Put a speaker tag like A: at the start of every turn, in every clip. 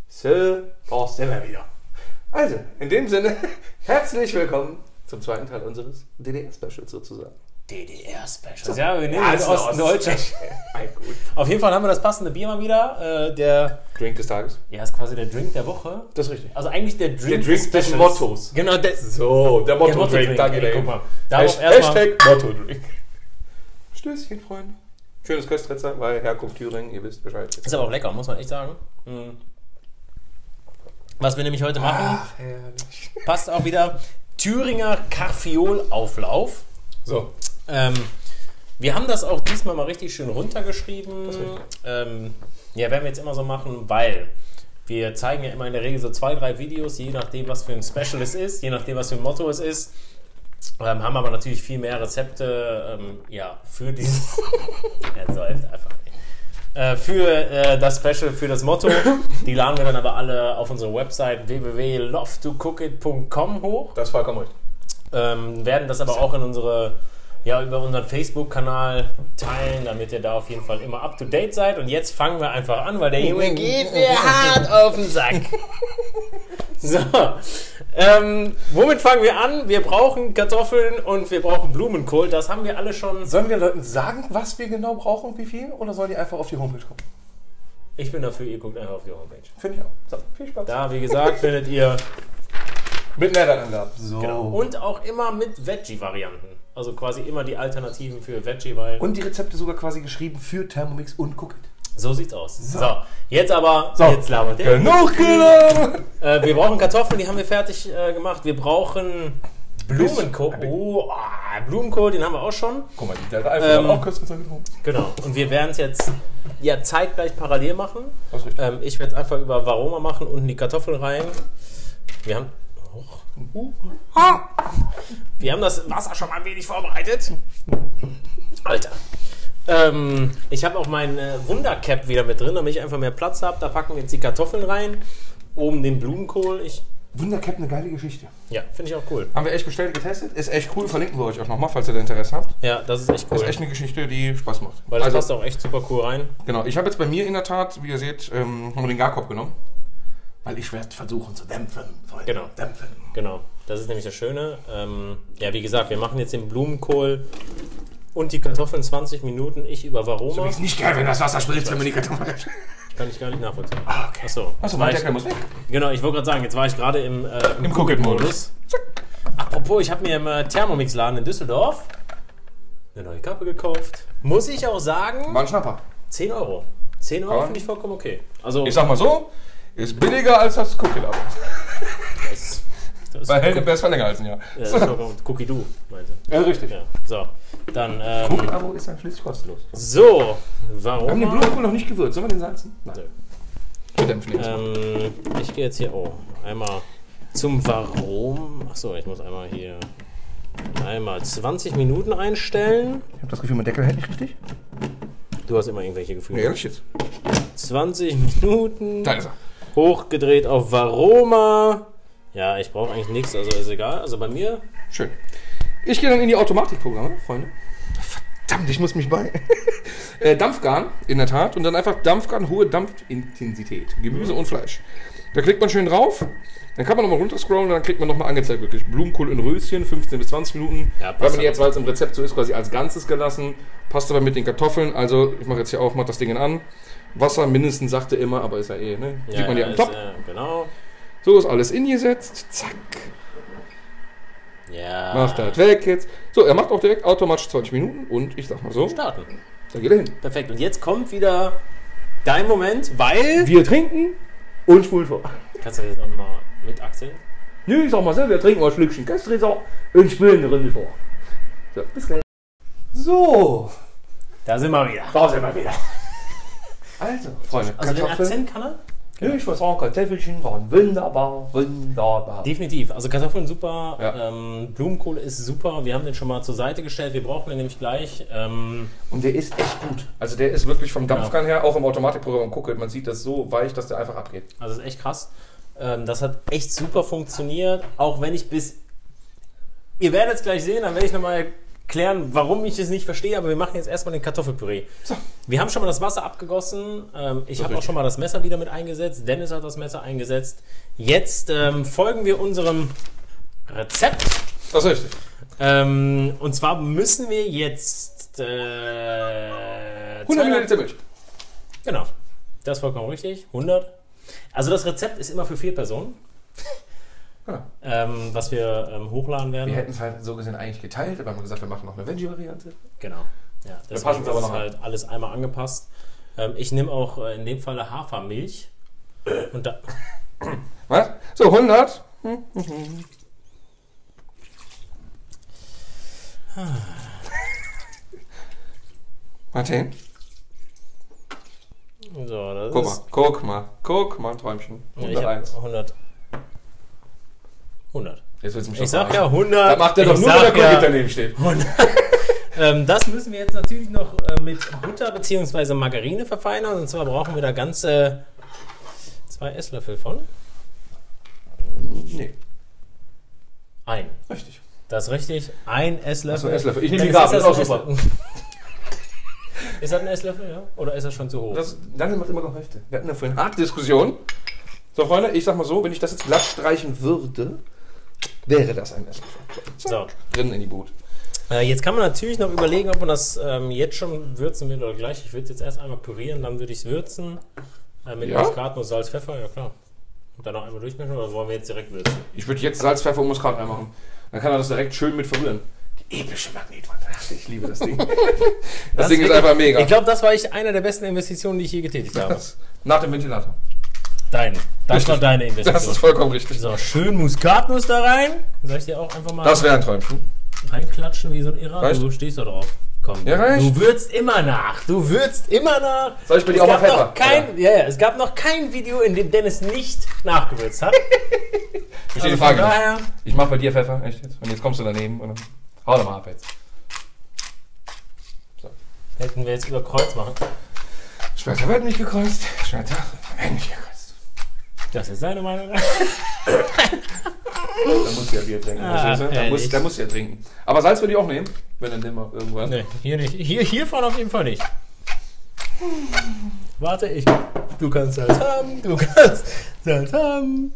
A: So, brauchst du immer wieder. Also, in dem Sinne, herzlich willkommen zum zweiten Teil unseres DDR-Specials sozusagen.
B: DDR-Specials. Ja, wir nehmen das Ostdeutsche.
A: Gut.
B: Auf jeden Fall haben wir das passende Bier mal wieder. Der
A: Drink des Tages.
B: Ja, ist quasi der Drink der Woche.
A: Das ist richtig.
B: Also eigentlich der Drink
A: des Mottos.
B: Genau,
A: so, der Motto-Drink.
B: Danke, guck mal.
A: Hashtag Motto-Drink. Stößchen, Freunde. Schönes Köstritzer, weil Herkunft Thüringen, ihr wisst Bescheid.
B: Ist aber auch lecker, muss man echt sagen. Was wir nämlich heute machen,
A: Ach, herrlich.
B: passt auch wieder Thüringer Karfiolauflauf.
A: So.
B: Wir haben das auch diesmal mal richtig schön runtergeschrieben.
A: Das ist richtig.
B: Ja, werden wir jetzt immer so machen, weil wir zeigen ja immer in der Regel so 2, 3 Videos, je nachdem, was für ein Special es ist, je nachdem, was für ein Motto es ist. Haben aber natürlich viel mehr Rezepte für dieses. Er säuft einfach nicht. Für das Special, für das Motto. Die laden wir dann aber alle auf unsere Website www.lovetocookeit.com hoch.
A: Das ist vollkommen richtig.
B: Werden das aber auch in über unseren Facebook-Kanal teilen, damit ihr da auf jeden Fall immer up to date seid. Und jetzt fangen wir einfach an, weil der Junge geht mir hart auf den Sack. So, womit fangen wir an? Wir brauchen Kartoffeln und wir brauchen Blumenkohl. Das haben wir alle schon.
A: Sollen wir Leuten sagen, was wir genau brauchen und wie viel? Oder sollen die einfach auf die Homepage kommen?
B: Ich bin dafür, ihr guckt einfach auf die Homepage.
A: Finde ich auch. So, viel Spaß.
B: Da, wie gesagt, findet ihr.
A: Mit Nährangaben. So.
B: Genau. Und auch immer mit Veggie-Varianten. Also quasi immer die Alternativen für Veggie, weil.
A: Und die Rezepte sogar quasi geschrieben für Thermomix und Cookit.
B: So sieht's aus. So, jetzt aber.
A: So.
B: Jetzt labert der.
A: Genug gelabert!
B: Wir brauchen Kartoffeln, die haben wir fertig gemacht. Wir brauchen Blumenkohl. Blumenkohl, den haben wir auch schon.
A: Guck mal, die Reife haben auch Köstritzer getrunken.
B: Genau. Und wir werden es jetzt zeitgleich parallel machen.
A: Das ist richtig.
B: Ich werde es einfach über Varoma machen, unten die Kartoffeln rein. Wir haben das Wasser schon mal ein wenig vorbereitet. Alter. Ich habe auch mein Wundercap wieder mit drin, damit ich einfach mehr Platz habe. Da packen wir jetzt die Kartoffeln rein. Oben den Blumenkohl.
A: Wundercap, eine geile Geschichte.
B: Ja, finde ich auch cool.
A: Haben wir echt bestellt, getestet. Ist echt cool. Verlinken wir euch auch nochmal, falls ihr da Interesse habt.
B: Ja, das ist echt cool.
A: Das ist echt eine Geschichte, die Spaß macht.
B: Weil das passt auch echt super cool rein.
A: Genau. Ich habe jetzt bei mir in der Tat, wie ihr seht, haben wir den Garkopf genommen. Weil ich werde versuchen zu dämpfen.
B: Genau.
A: Dämpfen.
B: Genau. Das ist nämlich das Schöne. Wie gesagt, wir machen jetzt den Blumenkohl und die Kartoffeln 20 Minuten. Ich über Varoma.
A: So wie es nicht geil, wenn das Wasser spritzt, wenn man die Kartoffeln.
B: Kann ich gar nicht nachvollziehen.
A: Okay.
B: Achso,
A: mein Deckel muss weg.
B: Genau, ich wollte gerade sagen, jetzt war ich gerade im
A: Cookit-Modus.
B: Apropos, ich habe mir im Thermomix-Laden in Düsseldorf eine neue Kappe gekauft. Muss ich auch sagen,
A: War ein Schnapper.
B: 10 Euro. 10 Euro finde ich vollkommen okay. Also,
A: Ich sag mal so, ist billiger als das Cookit-Abo.
B: das
A: Weil hält im Best länger als ein Jahr.
B: Cookie Do, meinte.
A: Ja, richtig.
B: Ja. So, dann.
A: Cookit-Abo ist dann schließlich kostenlos.
B: So, warum?
A: Wir haben den Blumenkohl noch nicht gewürzt. Sollen wir den salzen? Nein. Wir dämpfen jetzt.
B: Ich gehe jetzt hier einmal zum Warum. Achso, ich muss einmal hier 20 Minuten einstellen.
A: Ich habe das Gefühl, mein Deckel hält nicht richtig.
B: Du hast immer irgendwelche Gefühle.
A: Nee, ehrlich jetzt.
B: 20 Minuten.
A: Da ist er.
B: Hochgedreht auf Varoma. Ja, ich brauche eigentlich nichts, also ist egal. Also bei mir.
A: Schön. Ich gehe dann in die Automatikprogramme, Freunde. Verdammt, ich muss mich bei. Dampfgarn, in der Tat. Und dann einfach Dampfgarn, hohe Dampfintensität. Gemüse und Fleisch. Da klickt man schön drauf. Dann kann man nochmal runterscrollen und dann kriegt man nochmal angezeigt, wirklich Blumenkohl in Röschen, 15 bis 20 Minuten.
B: Ja,
A: weil man jetzt, weil es im Rezept so ist, quasi als Ganzes gelassen. Passt aber mit den Kartoffeln. Also, ich mache jetzt hier auf, mache das Ding an. Wasser mindestens, sagte immer, aber ist ja ne? Sieht man ja am Top.
B: Genau.
A: So ist alles ingesetzt. Zack.
B: Ja.
A: Macht das weg jetzt. So, er macht auch direkt automatisch 20 Minuten und ich sag mal so.
B: Starten.
A: Da geht er hin.
B: Perfekt. Und jetzt kommt wieder dein Moment, weil.
A: Wir trinken und spulen vor.
B: Kannst du das jetzt auch mal mit Axel?
A: Nö, ich sag mal so, wir trinken ein Schlückchen Köstritzer und spülen eine Runde vor. So, bis gleich. So,
B: Da sind wir wieder.
A: da sind wir wieder. Also, Freunde,
B: Also den Akzent kann er?
A: Nö, ich muss sagen, Kartoffelchen waren wunderbar, wunderbar.
B: Definitiv. Also Kartoffeln super,
A: Ja.
B: Blumenkohl ist super. Wir haben den schon mal zur Seite gestellt. Wir brauchen den nämlich gleich.
A: Und der ist echt gut. Also der ist wirklich vom Dampfgarn her, auch im Automatikprogramm guckt, man sieht das so weich, dass der einfach abgeht.
B: Also ist echt krass. Das hat echt super funktioniert. Auch wenn ich ihr werdet es gleich sehen, dann werde ich nochmal erklären, warum ich es nicht verstehe, aber wir machen jetzt erstmal den Kartoffelpüree.
A: So.
B: Wir haben schon mal das Wasser abgegossen. Ich habe auch schon mal das Messer wieder mit eingesetzt. Dennis hat das Messer eingesetzt. Jetzt folgen wir unserem Rezept.
A: Das ist richtig.
B: Und zwar müssen wir jetzt
A: 100 Milliliter Milch.
B: Genau, das ist vollkommen richtig. 100. Also das Rezept ist immer für 4 Personen.
A: Genau.
B: Was wir hochladen werden.
A: Wir hätten es halt so gesehen eigentlich geteilt, aber haben gesagt, wir machen noch eine Veggie-Variante.
B: Genau. Ja,
A: passen
B: deswegen
A: es aber
B: ist
A: noch
B: halt alles einmal angepasst. Ich nehme auch in dem Falle Hafermilch. Und da,
A: Was? So, 100. Martin,
B: so, das
A: guck
B: ist,
A: mal, ein Träumchen.
B: Ja, ich hab
A: 101.
B: 100. 100.
A: Jetzt willst du mich
B: Ich
A: schon
B: sag ja
A: verarschen.
B: 100.
A: Da macht er doch
B: Ich
A: nur,
B: sag
A: wenn der
B: ja
A: Cookie daneben steht.
B: 100. Das müssen wir jetzt natürlich noch mit Butter bzw. Margarine verfeinern. Und zwar brauchen wir da ganze 2 Esslöffel von.
A: Nee,
B: Ein.
A: richtig.
B: Das ist richtig. Ein Esslöffel.
A: Achso, Esslöffel. Ich nehme die
B: Dann
A: Gabel,
B: ist
A: ist auch
B: das
A: super.
B: ein Ist das ein Esslöffel, ja? Oder ist das schon zu hoch?
A: Daniel macht immer noch Hälfte. Wir hatten ja vorhin harte Diskussion. So, Freunde, ich sag mal so, wenn ich das jetzt glatt streichen würde, wäre das ein Esslöffel.
B: So.
A: Drin in die Boot.
B: Jetzt kann man natürlich noch überlegen, ob man das jetzt schon würzen will oder gleich. Ich würde es jetzt erst einmal pürieren, dann würde ich es würzen. Mit
A: Ja?
B: Muskatnuss, Salz, Pfeffer, ja klar. Und dann noch einmal durchmischen oder wollen wir jetzt direkt würzen?
A: Ich würde jetzt Salz, Pfeffer und Muskat reinmachen. Dann kann er das direkt schön mit verrühren. Die epische Magnetwand. Ich liebe das Ding. Das Ding ist einfach mega.
B: Ich glaube, das war eine der besten Investitionen, die ich je getätigt habe.
A: Nach dem Ventilator.
B: Das war deine Investition.
A: Das ist vollkommen richtig.
B: So, schön Muskatnuss da rein. Soll ich dir auch einfach mal
A: Das wäre ein Träumchen.
B: reinklatschen wie so ein Irrer?
A: Reicht?
B: Du stehst da drauf. Komm,
A: Ja, reicht.
B: du würzt immer nach. Du würzt immer nach.
A: Soll ich bei dir
B: Es
A: auch mal
B: gab
A: Pfeffer?
B: noch kein, ja, es gab noch kein Video, in dem Dennis nicht nachgewürzt hat.
A: Ich stelle die
B: von
A: Frage
B: daher,
A: nicht. Ich mach bei dir Pfeffer, echt jetzt? Und jetzt kommst du daneben und dann hau doch mal ab jetzt.
B: hätten wir jetzt über Kreuz machen.
A: Schwerter wird nicht gekreuzt. Schwerter werden nicht gekreuzt.
B: Das ist seine Meinung.
A: Da musst du ja Bier trinken.
B: Ah,
A: verstehst du?
B: ehrlich.
A: Da musst du ja trinken. Aber Salz würde ich auch nehmen, wenn dann immer irgendwann.
B: Nee, hier nicht. Hiervon auf jeden Fall nicht. Warte, du kannst Salz haben, du kannst Salz haben.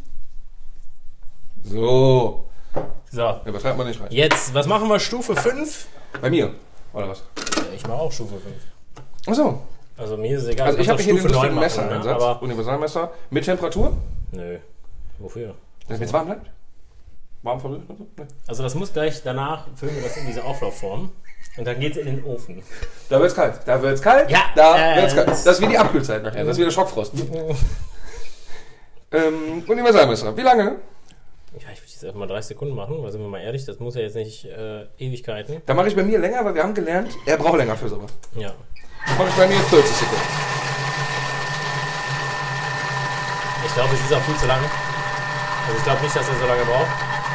A: So.
B: So,
A: Übertreibt man nicht rein.
B: jetzt, was machen wir? Stufe 5?
A: Bei mir. Oder was?
B: Ich mache auch Stufe 5.
A: Achso.
B: Also mir ist es egal.
A: Also ich habe hier den
B: Stufe 9
A: lustigen
B: machen, ne?
A: Messereinsatz.
B: Aber
A: Universalmesser. Mit Temperatur.
B: nö. Wofür?
A: Dass es jetzt warm bleibt. Warm verrührt und so. Nee.
B: Also das muss gleich, danach füllen wir das in diese Auflaufform. Und dann geht es in den Ofen.
A: Da wird's kalt. Da wird's kalt.
B: Ja,
A: Da wird's kalt. Das ist wie die Abkühlzeit nachher. Das ist wie der Schockfrost. Universalmesser. Wie lange?
B: Ja, ich würde jetzt einfach mal 30 Sekunden machen, weil sind wir mal ehrlich, das muss ja jetzt nicht Ewigkeiten.
A: Da mache ich bei mir länger, weil wir haben gelernt, er braucht länger für sowas.
B: Ja.
A: Da mache ich bei mir 40 Sekunden.
B: Ich glaube, es ist auch viel zu lang. Also ich glaube nicht, dass er so lange braucht.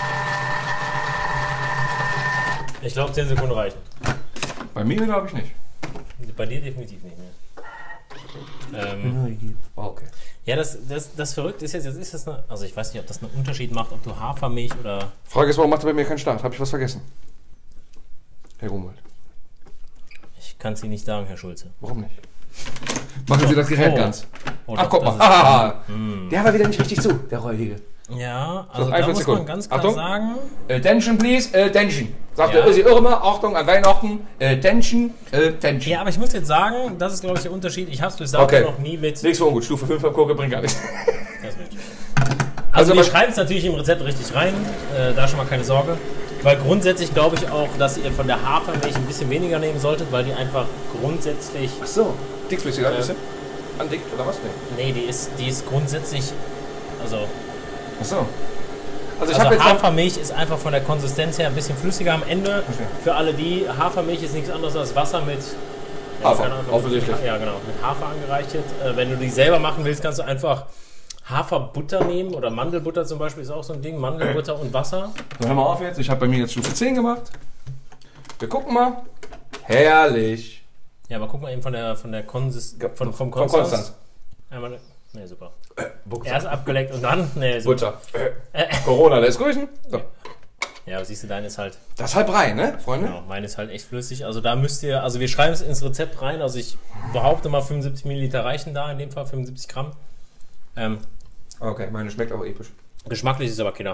B: Ich glaube, 10 Sekunden reichen.
A: Bei mir glaube ich nicht.
B: Bei dir definitiv nicht mehr.
A: Okay.
B: Ja, das Verrückte ist jetzt ist das eine, also ich weiß nicht, ob das einen Unterschied macht, ob du Hafermilch oder...
A: Frage ist, warum macht er bei mir keinen Start? Habe ich was vergessen? Herr Grunwald.
B: Ich kann es Ihnen nicht sagen, Herr Schulze.
A: Warum nicht? Machen Sie das Gerät
B: Oh.
A: ganz.
B: Oh,
A: Ach,
B: doch,
A: guck
B: das
A: mal.
B: ist-
A: Ah, der war wieder nicht richtig zu, der Räudige.
B: Ja, also da
A: 41
B: muss
A: Sekunden.
B: man ganz klar
A: Achtung.
B: sagen...
A: Attention, please. Attention. Sagt
B: Ja.
A: der Ösi immer. Achtung, an Weihnachten. Attention. Attention.
B: Ja, aber ich muss jetzt sagen, das ist glaube ich der Unterschied. Ich habe es bis dato
A: Okay.
B: noch nie mit...
A: Nichts für ungut. Stufe 5 am Koke bringt gar nichts.
B: Das ist richtig. Also wir
A: aber-
B: schreiben es natürlich im Rezept richtig rein, da schon mal keine Sorge. Weil grundsätzlich glaube ich auch, dass ihr von der Hafermilch ein bisschen weniger nehmen solltet, weil die einfach grundsätzlich...
A: Ach so. Dickflüssiger ein bisschen? Andickt oder was? Nee.
B: Nee, die ist grundsätzlich... Also
A: Ach so. Also ich habe jetzt...
B: Hafermilch ist einfach von der Konsistenz her ein bisschen flüssiger am Ende.
A: Verstehe.
B: Für alle die, Hafermilch ist nichts anderes als Wasser mit...
A: Hafer,
B: keine Ahnung,
A: offensichtlich.
B: Ja, genau, mit Hafer angereichert. Wenn du die selber machen willst, kannst du einfach Haferbutter nehmen oder Mandelbutter zum Beispiel ist auch so ein Ding. Mandelbutter und Wasser.
A: So, hör mal auf jetzt. Ich habe bei mir jetzt Stufe 10 gemacht. Wir gucken mal. Herrlich.
B: Ja, aber guck mal eben von der Konsistenz. Vom
A: Von Konstanz.
B: Einmal, ne, super. Erst abgeleckt und dann, ne, super.
A: Butter. Corona lässt grüßen. So.
B: Ja, aber siehst du, dein ist halt...
A: Das ist halt Brei, ne, Freunde?
B: Genau, meine ist halt echt flüssig. Also da müsst ihr... Also wir schreiben es ins Rezept rein. Also ich behaupte mal 75 Milliliter reichen da. In dem Fall 75 Gramm.
A: Okay, meine schmeckt aber episch.
B: Geschmacklich ist aber Kinder.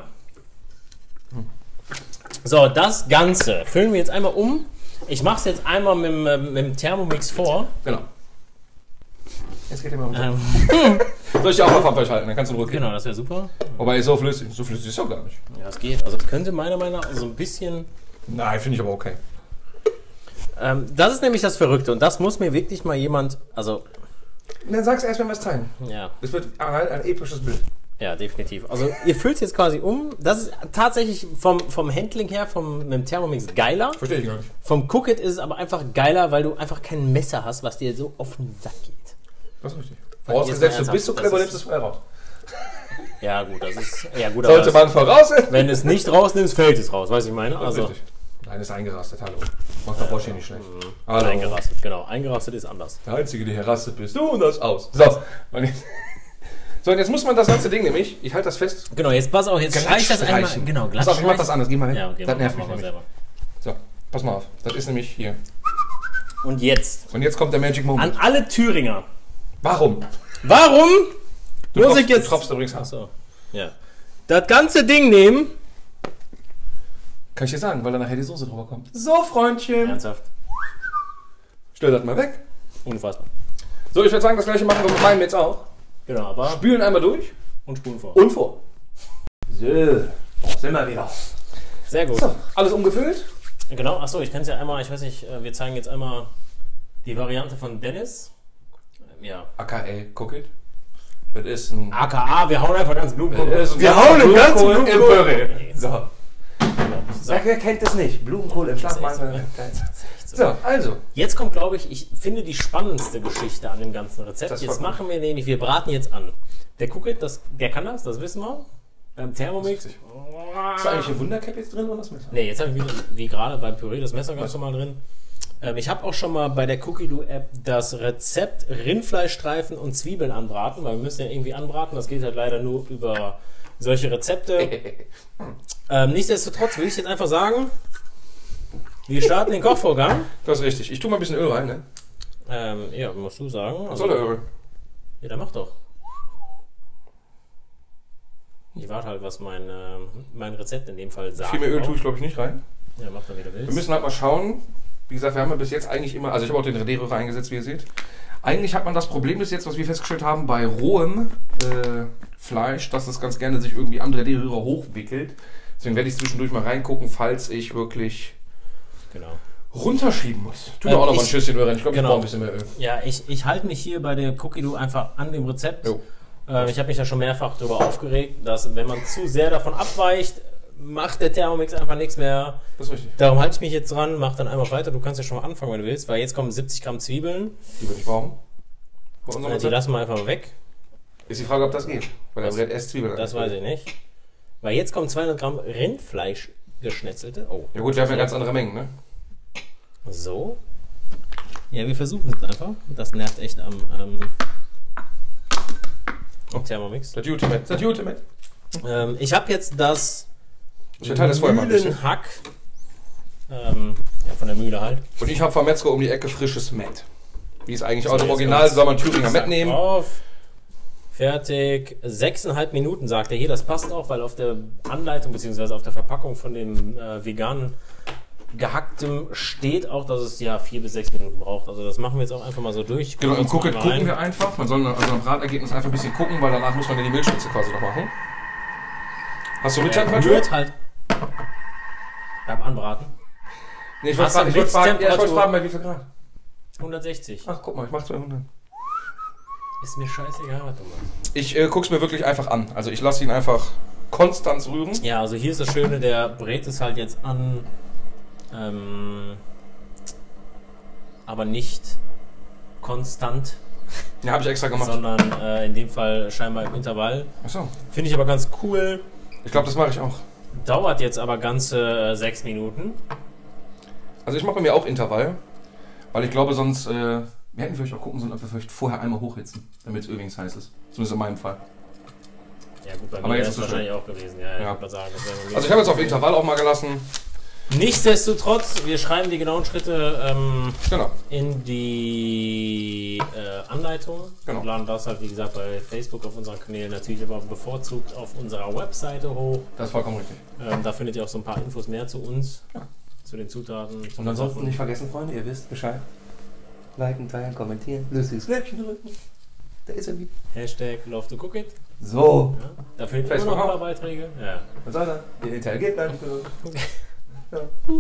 B: So, das Ganze füllen wir jetzt einmal um. Ich mache es jetzt einmal mit dem Thermomix vor.
A: Genau. Jetzt geht immer um. Soll ich die auch auf Handfleisch halten? Dann kannst du in Ruhe gehen.
B: Genau, das wäre super.
A: Wobei, so flüssig ist es auch gar nicht.
B: Ja, es geht. Also es könnte meiner Meinung nach so ein bisschen...
A: Nein, finde ich aber okay.
B: Das ist nämlich das Verrückte. Und das muss mir wirklich mal jemand... Also,
A: Dann sag's erst, wenn wir es teilen.
B: ja...
A: Es wird ein episches Bild.
B: Ja, definitiv. Also ihr füllt es jetzt quasi um. Das ist tatsächlich vom Handling her, mit dem Thermomix geiler.
A: Verstehe ich gar nicht.
B: Vom Cookit ist es aber einfach geiler, weil du einfach kein Messer hast, was dir so auf den Sack geht.
A: Das ist richtig.
B: Weil
A: Vorausgesetzt,
B: jetzt
A: du bist so
B: mal
A: clever,
B: ernsthaft,
A: nimmst es vorher raus.
B: Ja gut, das ist... Ja gut,
A: Sollte man voraussetzen.
B: wenn du es nicht rausnimmst, fällt es raus, weißt du, ich meine?
A: Das ist
B: Also
A: richtig. Nein, ist eingerastet, hallo. Macht der Bosch hier nicht schlecht. Hallo.
B: eingerastet, genau. Eingerastet ist anders.
A: Der Einzige, der hier rastet, bist du und das aus. So. Und jetzt muss man das ganze Ding nämlich, ich halte das fest.
B: Genau, jetzt pass auf, jetzt streich das einmal...
A: streichen.
B: Genau, glatt
A: Pass auf, ich mach das
B: streichen.
A: anders, geh mal weg.
B: Ja, okay,
A: das nervt mich
B: machen wir
A: nämlich.
B: selber.
A: So, pass mal auf. Das ist nämlich hier.
B: Und jetzt,
A: Und jetzt kommt der Magic Moment.
B: an alle Thüringer.
A: Warum?
B: Warum muss ich jetzt...
A: Du tropfst übrigens ab.
B: Achso, ja. Das ganze Ding nehmen...
A: Kann ich dir sagen, weil da nachher die Soße drüber kommt. So, Freundchen.
B: Ernsthaft.
A: Stell das mal weg.
B: Unfassbar.
A: So, ich würde sagen, das gleiche machen wir mit meinem jetzt auch.
B: Genau, aber...
A: Spülen einmal durch
B: Und spulen vor.
A: und vor. So, da sind wir wieder.
B: Sehr gut.
A: So, alles umgefüllt?
B: Genau, achso, ich kann es ja einmal, ich weiß nicht, wir zeigen jetzt einmal die Variante von Dennis. Ja.
A: AKA Cookit. Das ist ein...
B: AKA, wir hauen einfach ganz Blumenkohl.
A: Wir hauen den ganzen Blumenkohl im Püree. So.
B: So.
A: Sag, wer kennt das nicht? Blumenkohl im Schlafmantel. So, also.
B: Jetzt kommt, glaube ich, ich finde die spannendste Geschichte an dem ganzen Rezept.
A: Das
B: Jetzt
A: war
B: machen wir nämlich, wir braten jetzt an. Der Cookit, der kann das wissen wir. Beim Thermomix.
A: Ist da eigentlich ein Wundercap jetzt drin oder das Messer?
B: Ne, jetzt habe ich wieder, wie gerade beim Püree, das Messer ganz normal drin. Ich habe auch schon mal bei der Cookie-Do-App das Rezept Rindfleischstreifen und Zwiebeln anbraten, weil wir müssen ja irgendwie anbraten. Das geht halt leider nur über solche Rezepte. Nichtsdestotrotz würde ich jetzt einfach sagen, wir starten den Kochvorgang.
A: Das ist richtig. Ich tue mal ein bisschen Öl rein, ne?
B: Ja, musst du sagen.
A: Was soll der Öl?
B: Ja, dann mach doch. Ich warte halt, was mein Rezept in dem Fall sagt.
A: Viel mehr Öl tue ich, glaube ich, nicht rein.
B: Ja, mach doch, wie du willst.
A: Wir müssen halt mal schauen. Wie gesagt, wir haben ja bis jetzt eigentlich immer, also ich habe auch den Redero reingesetzt, wie ihr seht. Eigentlich hat man das Problem bis jetzt, was wir festgestellt haben, bei rohem Fleisch, dass es ganz gerne sich irgendwie am Redero hochwickelt. Deswegen werde ich zwischendurch mal reingucken, falls ich wirklich
B: Genau.
A: runterschieben muss. Tu mir auch noch mal ein Schüsschen Öl rein. Ich glaube,
B: genau.
A: ich brauche ein bisschen mehr Öl.
B: Ja, ich halte mich hier bei der Cookie-Do einfach an dem Rezept.
A: Jo.
B: Ich habe mich ja schon mehrfach darüber aufgeregt, dass wenn man zu sehr davon abweicht, macht der Thermomix einfach nichts mehr.
A: Das ist richtig.
B: Darum halte ich mich jetzt dran, mach dann einmal weiter. Du kannst ja schon mal anfangen, wenn du willst, weil jetzt kommen 70 Gramm Zwiebeln.
A: Die würde ich brauchen. Bei unserem
B: Die
A: Rezept.
B: lassen wir einfach mal weg.
A: Ist die Frage, ob das geht. Weil da brät erst Zwiebeln.
B: Das weiß ich nicht. Weil jetzt kommen 200 Gramm Rindfleisch geschnetzelte. Oh.
A: Ja gut, wir haben ja ganz andere Mengen, ne?
B: So. Ja, wir versuchen es einfach. Das nervt echt am Thermomix.
A: Das Ultimate. Das Ultimate.
B: Ich habe jetzt das
A: Ich verteile das vorher mal ein bisschen.
B: Mühlenhack. Ja, von der Mühle halt.
A: Und ich habe von Metzger um die Ecke frisches Met. Wie es eigentlich aus dem
B: jetzt
A: Original
B: kommt's.
A: soll man Thüringer Met nehmen.
B: Auf. Fertig. 6,5 Minuten sagt er hier. Das passt auch, weil auf der Anleitung bzw. auf der Verpackung von dem veganen gehacktem steht auch, dass es ja 4 bis 6 Minuten braucht. Also das machen wir jetzt auch einfach mal so durch.
A: Genau, im Cookit gucken
B: rein.
A: wir einfach. Man soll also am Bratergebnis einfach ein bisschen gucken, weil danach muss man ja die Milchspitze quasi noch machen. Hast du Mittemperatur?
B: Rührt halt beim Anbraten.
A: Nee, ich
B: Hast
A: wollte
B: du
A: fragen,
B: Blitztemperatur?
A: bei wie viel Grad?
B: 160.
A: Ach, guck mal, ich mach 200.
B: Ist mir scheißegal, was du machst.
A: Ich guck's mir wirklich einfach an. Also ich lasse ihn einfach konstant rühren.
B: Ja, also hier ist das Schöne, der brät es halt jetzt an, aber nicht konstant,
A: Ja, habe ich extra gemacht.
B: sondern in dem Fall scheinbar im Intervall.
A: Achso.
B: Finde ich aber ganz cool.
A: Ich glaube, das mache ich auch.
B: Dauert jetzt aber ganze 6 Minuten.
A: Also ich mache bei mir auch Intervall. Weil ich glaube, sonst wir hätten vielleicht auch gucken sollen, ob wir vielleicht vorher einmal hochhitzen, damit es übrigens heiß ist. Zumindest in meinem Fall.
B: Ja gut, bei
A: Aber
B: mir
A: jetzt
B: ist es
A: ist es
B: wahrscheinlich auch gewesen. Ja,
A: Ja.
B: ich würde sagen, das wäre bei mir
A: Also ich habe jetzt auf Intervall auch mal gelassen.
B: Nichtsdestotrotz, wir schreiben die genauen Schritte
A: Genau.
B: in die Anleitung.
A: Genau.
B: Und laden das halt, wie gesagt, bei Facebook auf unseren Kanälen natürlich aber bevorzugt auf unserer Webseite hoch.
A: Das ist vollkommen richtig.
B: Da findet ihr auch so ein paar Infos mehr zu uns, zu den Zutaten. zu
A: Und
B: den
A: ansonsten
B: Sachen.
A: nicht vergessen, Freunde, ihr wisst Bescheid. Liken, teilen, kommentieren, lustiges Glöckchen drücken. Da ist er wieder.
B: Hashtag Love to Cook It.
A: So.
B: Ja, da findet ihr immer noch ein paar Beiträge. Ja.
A: Was soll er? Der interagiert gleich. Ja.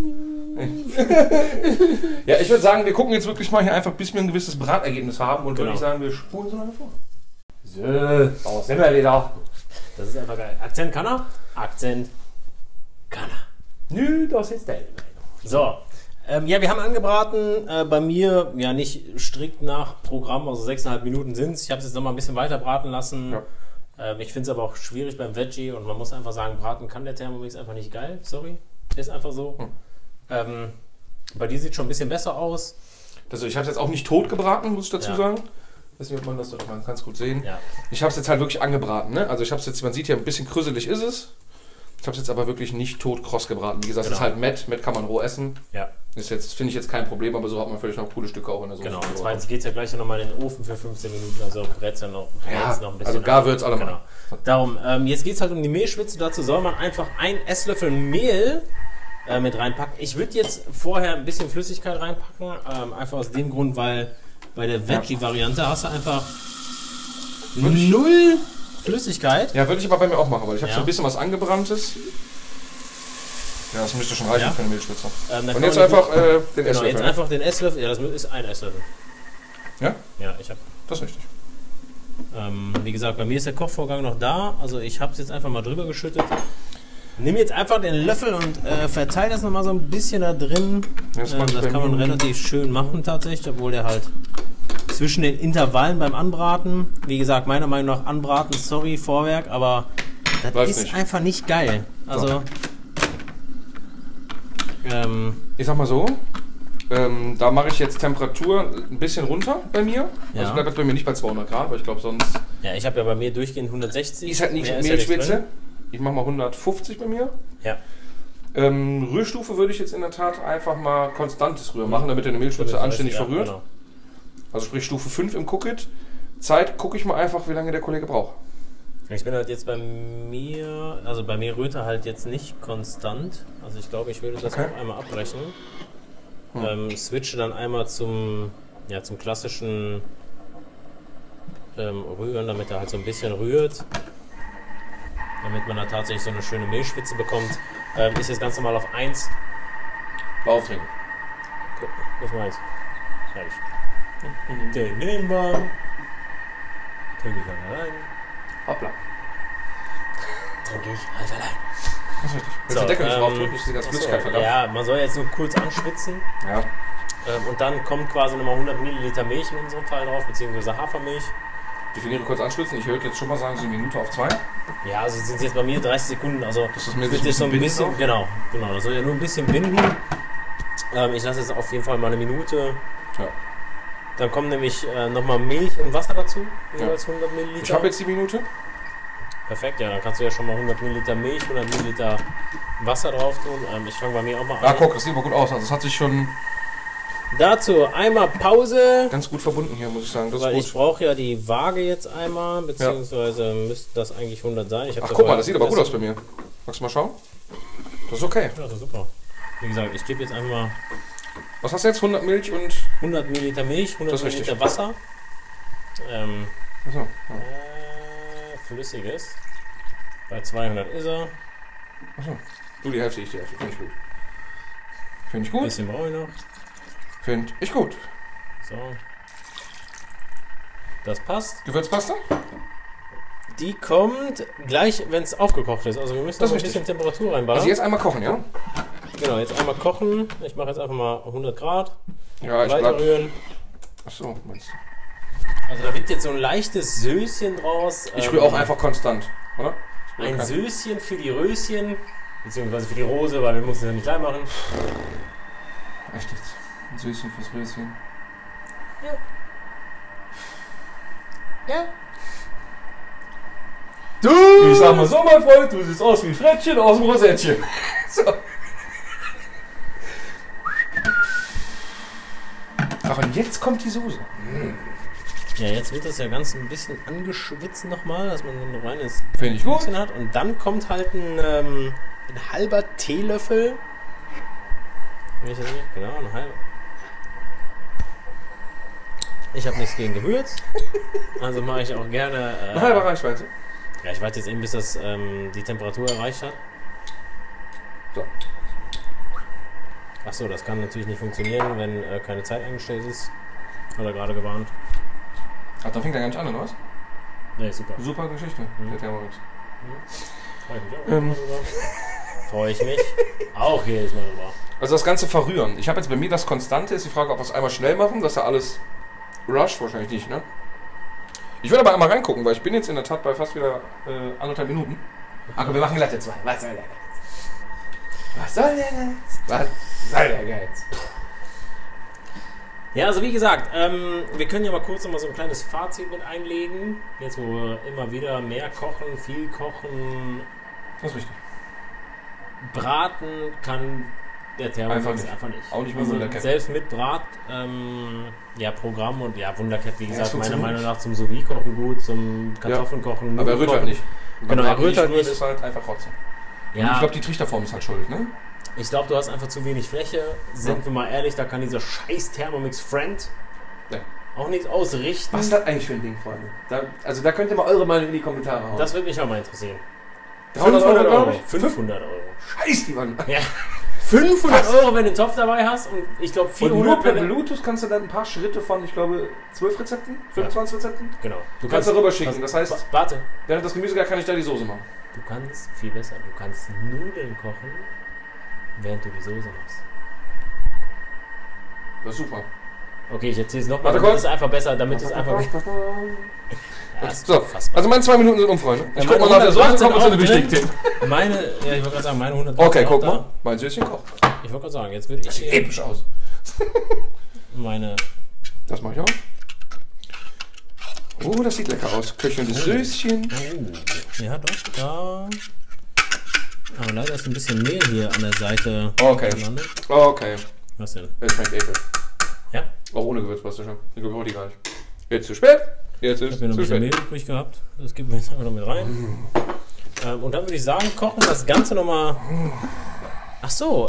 A: Ja, ich würde sagen, wir gucken jetzt wirklich mal hier einfach, bis wir ein gewisses Bratergebnis haben und
B: Genau.
A: würde ich sagen, wir spulen so lange vor. So, da sind wir wieder.
B: Das ist einfach geil. Akzent kann er? Akzent kann er.
A: Nö, das ist der.
B: So. Ja, wir haben angebraten, bei mir ja nicht strikt nach Programm, also 6,5 Minuten sind es. Ich habe es jetzt noch mal ein bisschen weiter braten lassen.
A: Ja.
B: Ich finde es aber auch schwierig beim Veggie und man muss einfach sagen, braten kann der Thermomix einfach nicht geil. Sorry, ist einfach so. Bei dir sieht es schon ein bisschen besser aus.
A: Also ich habe es jetzt auch nicht tot gebraten, muss ich dazu
B: Ja.
A: sagen. Weiß nicht, ob man das man kann es gut sehen.
B: Ja.
A: Ich habe es jetzt halt wirklich angebraten. Ne? Also ich habe es jetzt, man sieht ja, ein bisschen krüsselig ist es. Ich habe es jetzt aber wirklich nicht tot kross gebraten. Wie gesagt, es ist
B: Genau.
A: halt Mett. Mett kann man roh essen.
B: Ja,
A: Ist jetzt, finde ich jetzt kein Problem, aber so hat man vielleicht noch coole Stücke auch in der Soße.
B: genau. Und zweitens geht es ja gleich nochmal in den Ofen für 15 Minuten, also brät es ja noch, brät's noch ein bisschen.
A: also gar wird's alle
B: Genau.
A: mal.
B: Darum, jetzt geht es halt um die Mehlschwitze. Dazu soll man einfach einen Esslöffel Mehl mit reinpacken. Ich würde jetzt vorher ein bisschen Flüssigkeit reinpacken, einfach aus dem Grund, weil bei der Veggie-Variante hast du einfach null Flüssigkeit.
A: Ja, würde ich aber bei mir auch machen, weil ich habe
B: Ja.
A: so ein bisschen was Angebranntes. Ja, das müsste schon reichen
B: Ja.
A: für eine Mehlschwitze.
B: Dann
A: Und
B: kann
A: jetzt
B: man
A: einfach den
B: genau,
A: Esslöffel.
B: jetzt
A: Ne?
B: einfach den Esslöffel. Ja, das ist ein Esslöffel.
A: Ja?
B: Ja, ich habe.
A: Das ist richtig.
B: Wie gesagt, bei mir ist der Kochvorgang noch da. Also ich habe es jetzt einfach mal drüber geschüttet. Nimm jetzt einfach den Löffel und verteile das nochmal so ein bisschen da drin.
A: Das mache ich
B: Das
A: bei
B: kann man
A: mir.
B: relativ schön machen tatsächlich, obwohl der halt zwischen den Intervallen beim Anbraten, wie gesagt, meiner Meinung nach anbraten, sorry, Vorwerk, aber das
A: Läuft
B: ist
A: nicht.
B: einfach nicht geil. Also,
A: Ich sag mal so, da mache ich jetzt Temperatur ein bisschen runter bei mir.
B: Ja.
A: Also bleibt bei mir nicht bei 200 Grad, weil ich glaube sonst
B: ja, ich habe ja bei mir durchgehend 160.
A: ist halt nicht
B: Mehr ist ja nichts
A: Mehlschwitze.
B: drin.
A: Ich mache mal 150 bei mir.
B: Ja.
A: Rührstufe würde ich jetzt in der Tat einfach mal konstantes Rühren machen, damit ihr eine Mehlschwitze anständig
B: Ja,
A: verrührt.
B: genau.
A: Also sprich Stufe 5 im Cookit. Zeit gucke ich mal einfach, wie lange der Kollege braucht.
B: Ich bin halt jetzt bei mir, also bei mir rührt er halt jetzt nicht konstant. Also ich glaube, ich würde das
A: Okay.
B: auch einmal abbrechen. Switche dann einmal zum klassischen Rühren, damit er halt so ein bisschen rührt. Damit man da tatsächlich so eine schöne Mehlschwitze bekommt. Ist jetzt ganz normal auf 1.
A: Lauftrinken.
B: Guck, was meinst du? Fertig. Den nehmen wir. Trinke ich halt allein.
A: Hoppla.
B: Trinke ich halt allein.
A: Das ist richtig. Wenn der Deckel nicht drauf drückt, ist die ganze Flüssigkeit verdampft.
B: Ja, man soll jetzt nur kurz anschwitzen.
A: Ja.
B: Und dann kommt quasi nochmal 100 Milliliter Milch in unserem Fall drauf, beziehungsweise Hafermilch.
A: Definiere kurz anschwitzen. Ich würde jetzt schon mal sagen, so eine Minute auf 2.
B: Ja, also sind es jetzt bei mir 30 Sekunden. Also
A: Das ist mir
B: wird
A: ein
B: jetzt so ein
A: bisschen
B: bisschen,
A: binden
B: genau, das soll ja nur ein bisschen binden. Ich lasse jetzt auf jeden Fall mal eine Minute.
A: Ja.
B: Dann kommen nämlich nochmal Milch und Wasser dazu, jeweils 100 Milliliter.
A: Ich habe jetzt die Minute.
B: Perfekt, ja, dann kannst du ja schon mal 100 Milliliter Milch, 100 Milliliter Wasser drauf tun. Ich fange bei mir auch mal an.
A: Ah, guck, das sieht aber gut aus. Also es hat sich schon
B: Dazu einmal Pause.
A: ganz gut verbunden hier, muss ich sagen. Das
B: Weil
A: ist
B: ich
A: gut.
B: brauche ja die Waage jetzt einmal, beziehungsweise müsste das eigentlich 100 sein. Ich hab
A: Ach, guck mal,
B: vorher
A: das sieht aber gut aus
B: gemessen.
A: bei mir. Magst du mal schauen? Das ist okay.
B: Ja, das ist super. Wie gesagt, ich gebe jetzt einfach mal
A: Was hast du jetzt? 100 Milch und...
B: 100 Milliliter Milch, 100
A: Das ist
B: Milliliter
A: richtig.
B: Wasser.
A: Achso, ja.
B: Flüssiges. Bei 200 ist er.
A: Achso. Du die Hälfte, ich die Hälfte. Finde ich gut. Finde ich gut.
B: Bisschen brauche ich noch.
A: Finde ich gut.
B: So. Das passt.
A: Gewürzpaste?
B: Die kommt gleich, wenn es aufgekocht ist. Also wir müssen
A: Das
B: noch
A: ist
B: ein bisschen
A: richtig.
B: Temperatur reinballern.
A: Also jetzt einmal kochen, ja?
B: Genau, jetzt einmal kochen. Ich mache jetzt einfach mal 100 Grad.
A: Ja, ich
B: Weiter
A: bleib...
B: rühren.
A: Achso, meinst du?
B: Also da wird jetzt so ein leichtes Söschen draus.
A: Ich rühre auch einfach konstant, oder?
B: Ein
A: Okay.
B: Söschen für die Röschen, beziehungsweise für die Rose, weil wir müssen es ja nicht klein machen.
A: Echt jetzt? Ein Süßchen fürs Röschen.
B: Ja.
A: Du! Ich sag mal so, mein Freund, du siehst aus wie ein Frettchen aus dem Rosettchen. So. Ach, und jetzt kommt die Soße.
B: Ja, jetzt wird das ja ganz ein bisschen angeschwitzt nochmal, dass man so ein reines
A: Finde ich gut.
B: Bisschen hat. Und dann kommt halt ein halber Teelöffel. Wenn ich das nicht, genau, ein halber. Ich habe nichts gegen Gewürz. Also mache ich auch gerne.
A: Ein halber Reichweite.
B: Ja, ich warte jetzt eben, bis das die Temperatur erreicht hat.
A: So.
B: Achso, das kann natürlich nicht funktionieren, wenn keine Zeit eingestellt ist. Hat er gerade gewarnt.
A: Ach, da fängt er gar nicht an, oder was?
B: Nee, super.
A: Super Geschichte, der Thermomix.
B: Freue ich mich auch jedes Mal drüber.
A: Also das ganze Verrühren. Ich habe jetzt bei mir das Konstante, ist die Frage, ob wir es einmal schnell machen, dass er alles rusht, wahrscheinlich nicht, ne? Ich würde aber einmal reingucken, weil ich bin jetzt in der Tat bei fast wieder 1,5 Minuten. Ach, wir machen glatte 2. Was soll der Geiz? Was soll der Geiz? Was soll der Geiz?
B: Ja, also wie gesagt, wir können ja mal kurz noch mal so ein kleines Fazit mit einlegen. Jetzt, wo wir immer wieder mehr kochen, viel kochen.
A: Das ist richtig.
B: Braten kann der Thermomix einfach nicht.
A: Auch nicht mehr
B: also
A: Wundercat.
B: selbst mit Programm und Wundercat, wie gesagt,
A: Ja,
B: meiner Meinung nach zum Sous-Vide-Kochen gut, zum Kartoffeln kochen.
A: Aber er rührt halt nicht.
B: Genau, er rührt halt nicht.
A: Ist halt einfach Rotze.
B: Ja,
A: Und ich glaube, die Trichterform ist halt schuld, ne?
B: ich glaube, du hast einfach zu wenig Fläche. Sind wir mal ehrlich, da kann dieser scheiß Thermomix Friend
A: Ja.
B: auch nichts ausrichten.
A: Was ist das eigentlich für ein Ding, Freunde? Da könnt ihr mal eure Meinung in die Kommentare hauen.
B: Das würde mich auch mal interessieren.
A: 300 Euro, glaube ich.
B: 500 Euro.
A: Scheiß die Mann.
B: Ja. 500 Euro, wenn du einen Topf dabei hast und ich glaube
A: Und nur
B: 400
A: per
B: wenn du-
A: Bluetooth kannst du dann ein paar Schritte von, ich glaube, 12 Rezepten, 25 Rezepten.
B: Genau.
A: Du kannst darüber schicken. Das heißt,
B: Warte.
A: während das Gemüse gar kann ich da die Soße machen.
B: Du kannst viel besser. Du kannst Nudeln kochen, während du die Soße machst.
A: Das ist super.
B: Okay, ich erzähle es nochmal,
A: Warte
B: damit
A: kurz.
B: es einfach besser, damit es einfach... Ja, ist
A: So,
B: unfassbar.
A: also meine 2 Minuten sind um, Freunde. Ich
B: Ja,
A: guck mal
B: meine
A: nach der
B: 100
A: Soße, kommt
B: sind
A: zu den
B: auch drin.
A: wichtigen Themen.
B: Meine, ja, ich wollte gerade sagen, meine 100
A: Okay,
B: sind
A: guck
B: auch
A: mal.
B: da.
A: Mein Süßchen kocht.
B: Ich wollte gerade sagen, jetzt würde ich
A: Sieht
B: hier
A: episch aus.
B: meine...
A: Das mache ich auch. Oh, das sieht lecker aus. Köchelndes Süßchen.
B: Oh, ja doch, da... Aber leider ist ein bisschen Mehl hier an der Seite
A: Okay.
B: gelandet.
A: Okay.
B: Was denn?
A: Es schmeckt episch.
B: Ja?
A: Auch ohne Gewürzpaste schon. Ich glaube, die gar nicht. Jetzt zu spät. Jetzt
B: Ich
A: ist
B: habe hier noch ein
A: zu
B: bisschen Mehl
A: spät.
B: übrig gehabt. Das geben wir jetzt einfach noch mit rein. Und dann würde ich sagen, kochen das Ganze nochmal. Ach so,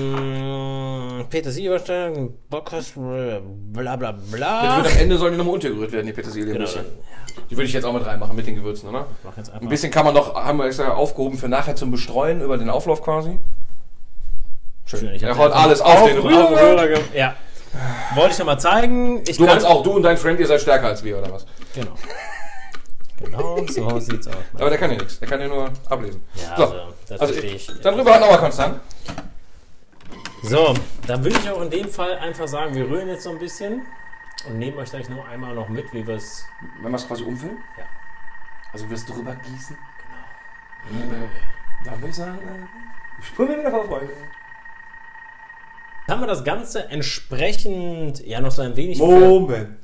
B: Petersilie überstellen, Bockwurst, bla bla
A: Jetzt
B: bla.
A: wird am Ende sollen die nochmal untergerührt werden, die Petersilie.
B: Genau,
A: ein bisschen.
B: dann
A: Die würde ich jetzt auch mit reinmachen, mit den Gewürzen, oder?
B: mach jetzt
A: Ein
B: einfach.
A: bisschen kann man noch, haben wir extra aufgehoben für nachher zum Bestreuen über den Auflauf quasi. Schön.
B: Ich
A: Er
B: hab's
A: haut
B: einfach
A: alles auf den Rührer.
B: Ja. Wollte ich nochmal zeigen. Ich
A: Du
B: kann-
A: meinst auch, du und dein Friend, ihr seid stärker als wir, oder was?
B: Genau. Genau, so sieht's aus.
A: Aber der kann ja nichts, der kann ja nur ablesen.
B: Ja,
A: So.
B: also, das
A: Also
B: verstehe ich.
A: Darüber hat nochmal konstant.
B: So, dann würde ich auch in dem Fall einfach sagen, wir rühren jetzt so ein bisschen und nehmen euch gleich noch einmal noch mit, wie wir es...
A: Wenn wir es quasi umfüllen?
B: Ja.
A: Also wirst du drüber gießen? Genau. Dann würde ich sagen, ich spüre mir wieder vor, Freunde.
B: Haben wir das Ganze entsprechend, ja noch so ein wenig...
A: Moment.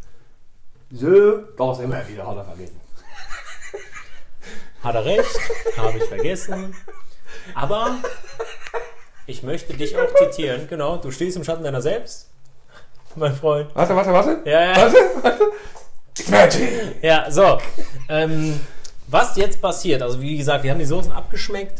A: So, brauchst immer wieder, hat er vergessen.
B: Hat er recht, habe ich vergessen. Aber ich möchte dich auch zitieren. Genau, du stehst im Schatten deiner selbst, mein Freund.
A: Warte.
B: Ja, ja.
A: Warte. Magic.
B: Ja, so. Was jetzt passiert, also wie gesagt, wir haben die Soßen abgeschmeckt.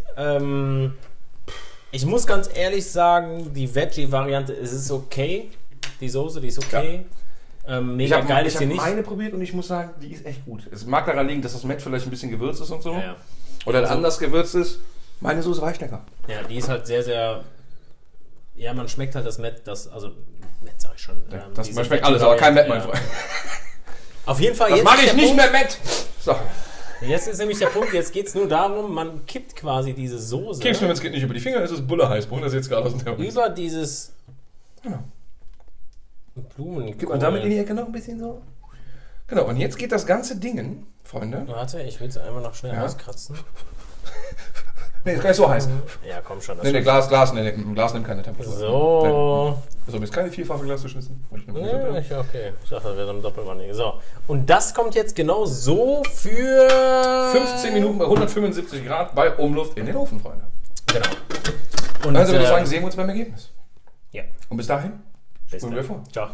B: Ich muss ganz ehrlich sagen, die Veggie-Variante, es ist okay. Die Soße, die ist okay. Mega geil ist die nicht.
A: meine probiert und ich muss sagen, die ist echt gut. Es mag daran liegen, dass das Met vielleicht ein bisschen gewürzt ist und so.
B: Ja, ja.
A: Oder anders gewürzt ist. Meine Soße war echt lecker.
B: Ja, die ist halt sehr, sehr. Ja, man schmeckt halt das Met, also Met sag ich schon.
A: Das,
B: diese
A: man schmeckt alles, aber kein Met, mein
B: ja.
A: Freund.
B: Auf jeden Fall,
A: Das
B: jetzt
A: mache
B: ist
A: ich
B: der
A: nicht
B: Punkt,
A: mehr Met. So.
B: Jetzt ist nämlich der Punkt, jetzt geht es nur darum, man kippt quasi diese Soße
A: Kippst mir, wenn es geht, nicht über die Finger, es ist Bulle Heißbrunn, das ist jetzt gerade aus dem Thermomix.
B: über dieses
A: Genau.
B: Blumenkohl.
A: Gib mal damit in die Ecke noch ein bisschen so. Genau, und jetzt geht das ganze Ding, Freunde.
B: Warte, ich will es einmal noch schnell
A: Ja.
B: auskratzen.
A: Nee, ist gar nicht so heiß.
B: Ja, komm schon.
A: Nee, Glas nimmt keine Temperatur.
B: So.
A: So, mir ist keine vierfache Glas geschnitten.
B: Ja, okay. Ich dachte, das wäre so eine Doppelwanne. So. Und das kommt jetzt genau so für
A: 15 Minuten bei 175 Grad bei Umluft in den Ofen, Freunde.
B: Genau. Und
A: also würde ich sagen, sehen wir uns beim Ergebnis.
B: Ja.
A: Und bis dahin, spulen wir vor.
B: Ciao.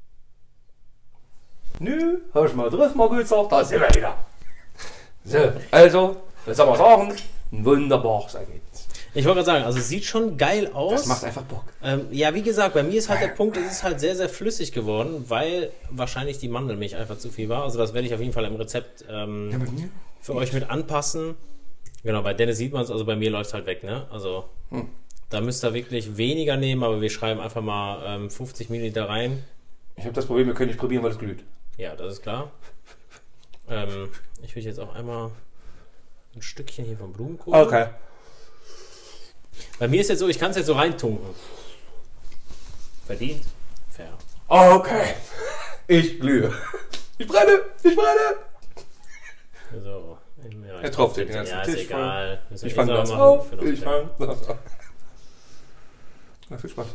A: Nö, hör ich mal drauf, mal gut gesagt, da sind wir wieder. So, also, was soll man sagen? Ein wunderbares Ergebnis.
B: Ich wollte gerade sagen, also es sieht schon geil aus.
A: Das macht einfach Bock.
B: Ja, wie gesagt, bei mir ist halt der Punkt, es ist halt sehr, sehr flüssig geworden, weil wahrscheinlich die Mandelmilch einfach zu viel war. Also das werde ich auf jeden Fall im Rezept für euch mit anpassen. Genau, bei Dennis sieht man es, also bei mir läuft es halt weg, ne? Also da müsst ihr wirklich weniger nehmen, aber wir schreiben einfach mal 50 Milliliter rein.
A: Ich habe das Problem, wir können nicht probieren, weil es glüht.
B: Ja, das ist klar. Ich will jetzt auch einmal ein Stückchen hier vom Blumenkohl.
A: Okay.
B: Bei mir ist jetzt so, ich kann es jetzt so reintunken. Verdient? Fair.
A: Okay. Ich glühe. Ich brenne. Ich brenne.
B: So. Ja,
A: er tropft den ganzen
B: Tisch. Ja, ist egal.
A: Ich fange das auf. Ich fange das auf. Na, viel Spaß.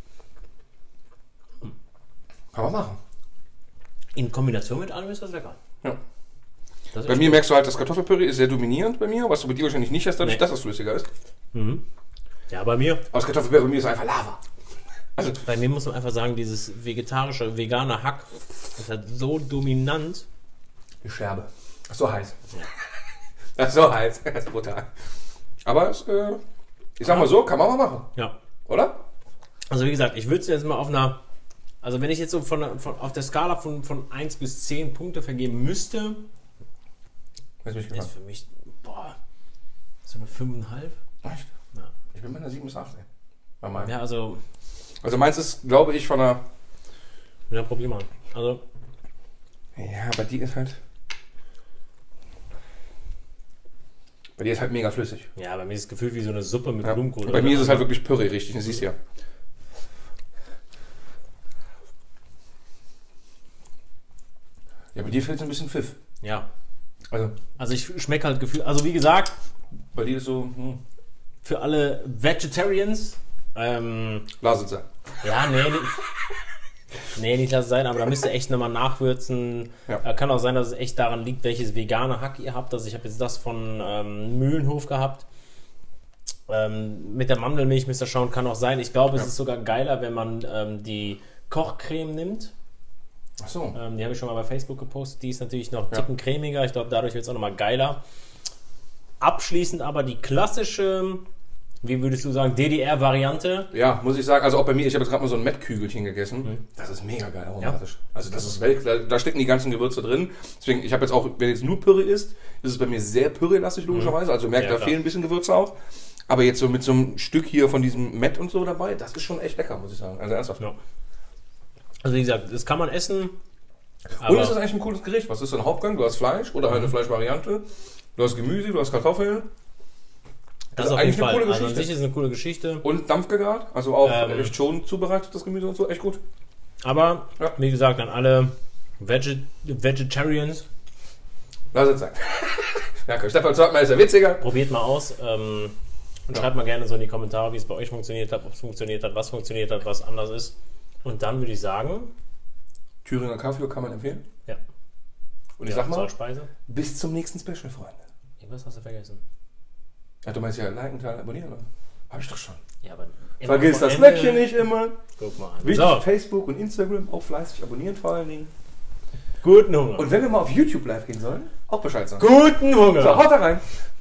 A: Kann man machen.
B: In Kombination mit allem ist das lecker.
A: Ja. Das bei mir merkst du halt, das Kartoffelpüree ist sehr dominierend bei mir, was du bei dir wahrscheinlich nicht hast, dadurch, dass es flüssiger ist.
B: Mhm. Ja, bei mir.
A: Aber das Kartoffelpüree bei mir ist einfach Lava.
B: Also bei mir muss man einfach sagen, dieses vegetarische, vegane Hack ist halt so dominant.
A: Die Scherbe. Das ist so heiß. Ja. Das ist so heiß. Das ist brutal. Aber es, ich sag mal so, kann man mal machen.
B: Ja.
A: Oder?
B: Also wie gesagt, ich würde es jetzt mal auf einer, also wenn ich jetzt so auf der Skala von 1 bis 10 Punkte vergeben müsste, ist für mich, so eine 5,5.
A: Echt?
B: Ja.
A: Ich bin bei einer 7 bis 8.
B: Ja, also
A: meins ist, glaube ich, von einer...
B: Ja, probier mal. Also...
A: Ja, bei dir ist halt... Bei dir ist halt mega flüssig.
B: Ja, bei mir ist es gefühlt wie so eine Suppe mit Blumenkohl.
A: Bei mir ist es halt wirklich Püree, richtig. Das siehst du ja. Ja, bei dir fehlt ein bisschen Pfiff.
B: Ja. Also ich schmecke halt gefühlt... Also wie gesagt...
A: Bei dir ist so...
B: Für alle Vegetarians...
A: Lass es sein.
B: Ja, nee, nicht lass es sein, aber da müsst ihr echt nochmal nachwürzen. Ja. Kann auch sein, dass es echt daran liegt, welches vegane Hack ihr habt. Also ich habe jetzt das von Mühlenhof gehabt. Mit der Mandelmilch müsst ihr schauen, kann auch sein. Ich glaube, es ist sogar geiler, wenn man die Kochcreme nimmt.
A: Ach so.
B: Die habe ich schon mal bei Facebook gepostet. Die ist natürlich noch einen Ticken cremiger. Ich glaube, dadurch wird es auch nochmal geiler. Abschließend aber die klassische... Wie würdest du sagen, DDR-Variante?
A: Ja, muss ich sagen. Also auch bei mir, ich habe jetzt gerade mal so ein Mettkügelchen gegessen. Das ist mega geil aromatisch. Ja. Also das ist da stecken die ganzen Gewürze drin. Deswegen, ich habe jetzt auch, wenn jetzt nur Püree ist es bei mir sehr Püree-lastig logischerweise. Also merkt, da fehlen ein bisschen Gewürze auch. Aber jetzt so mit so einem Stück hier von diesem Mett und so dabei, das ist schon echt lecker, muss ich sagen. Also ernsthaft. Ja.
B: Also wie gesagt, das kann man essen.
A: Und ist das eigentlich ein cooles Gericht? Was ist so ein Hauptgang? Du hast Fleisch oder halt eine Fleischvariante. Du hast Gemüse, du hast Kartoffeln.
B: Das ist auf jeden Fall. Also an sich ist eine coole Geschichte.
A: Und Dampfgegart, also auch echt schon zubereitet, das Gemüse und so, echt gut.
B: Aber, wie gesagt, an alle Vegetarians.
A: Lass es sein. Ja, Stefan sagt mal, ist ja witziger.
B: Probiert mal aus und schreibt mal gerne so in die Kommentare, wie es bei euch funktioniert hat, ob es funktioniert hat, was anders ist. Und dann würde ich sagen...
A: Thüringer Kaffee kann man empfehlen.
B: Ja.
A: Und ich sag mal,
B: Speise.
A: Bis zum nächsten Special, Freunde.
B: Was hast du vergessen?
A: Ja, du meinst ja liken, teilen, abonnieren, oder? Hab ich doch schon.
B: Ja, aber
A: vergiss das Glöckchen nicht immer.
B: Guck mal an.
A: Wichtig, Facebook und Instagram auch fleißig abonnieren vor allen Dingen.
B: Guten Hunger.
A: Und wenn wir mal auf YouTube live gehen sollen, auch Bescheid sagen.
B: Guten Hunger.
A: So, haut da rein.